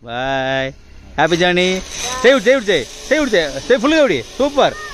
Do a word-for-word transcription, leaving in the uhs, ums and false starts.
Bye happy journey. చేయుడు చేయుడు చేయి చేయుడు చేయి చేయి ఫుల్గా ఉడి సూపర్.